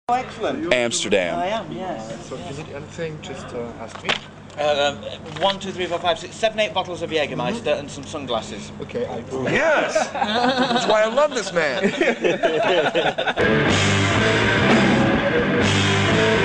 Oh, excellent. Amsterdam. I am, yes. So if you need anything, just ask me. 1, 2, 3, 4, 5, 6, 7, 8 bottles of Jägermeister and some sunglasses. Okay, I do. Yes! That's why I love this man.